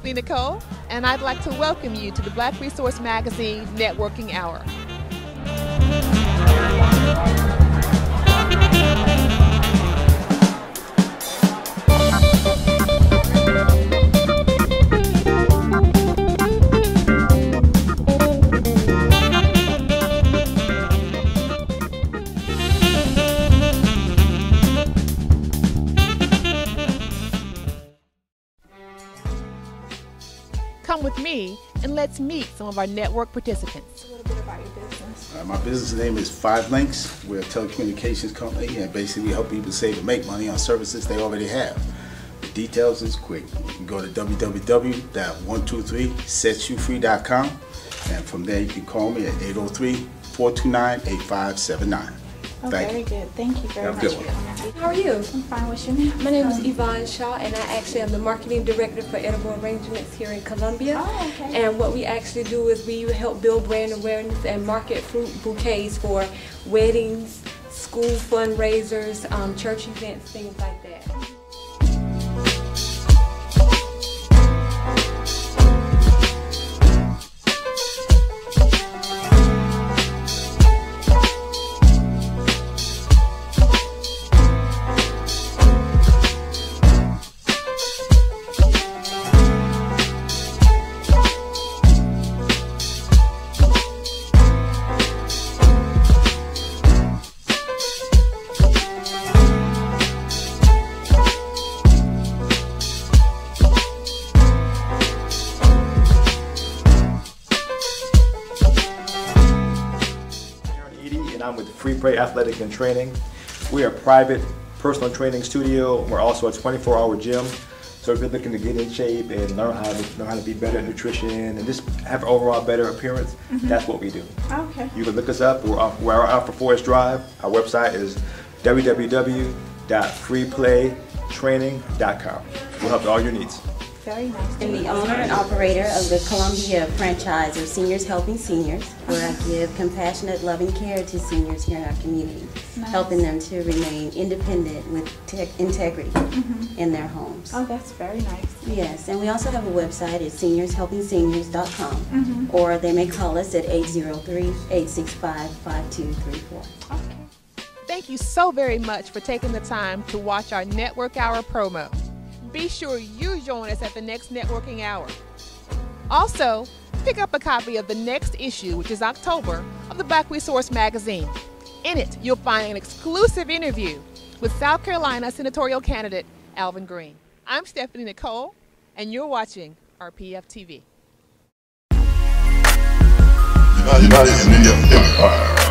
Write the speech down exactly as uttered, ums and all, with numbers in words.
Stephanie Nicole, and I'd like to welcome you to the Black Resource Magazine Networking Hour. Come with me and let's meet some of our network participants. A little bit about your business. Uh, my business name is Five Links. We're a telecommunications company, and basically we help people save and make money on services they already have. The details is quick. You can go to w w w dot one two three sets you free dot com, and from there you can call me at eight oh three, four two nine, eight five seven nine. Oh, Thank very you. good. Thank you very Have a much good for one. coming. How are you? I'm fine. What's your name? My name is Yvonne Shaw, and I actually am the marketing director for Edible Arrangements here in Columbia. Oh, okay. And what we actually do is we help build brand awareness and market fruit bouquets for weddings, school fundraisers, um, church events, things like that. I'm with Free Play Athletic and Training. We are a private personal training studio. We're also a twenty-four hour gym. So if you're looking to get in shape and learn how to know how to be better at nutrition and just have an overall better appearance, mm-hmm. that's what we do. Okay. You can look us up. We're off, we're out for Forest Drive. Our website is w w w dot free play training dot com. We'll help with all your needs. Very nice. I'm the owner and operator of the Columbia franchise of Seniors Helping Seniors, where I give compassionate, loving care to seniors here in our community, Nice. helping them to remain independent with te integrity Mm-hmm. in their homes. Oh, that's very nice. Yes, and we also have a website at seniors helping seniors dot com, Mm-hmm. or they may call us at eight zero three, eight six five, five two three four. Okay. Thank you so very much for taking the time to watch our Network Hour promo. Be sure you join us at the next Networking Hour. Also, pick up a copy of the next issue, which is October, of the Black Resource Magazine. In it, you'll find an exclusive interview with South Carolina senatorial candidate Alvin Green. I'm Stephanie Nicole, and you're watching R P F T V. United Media Empire.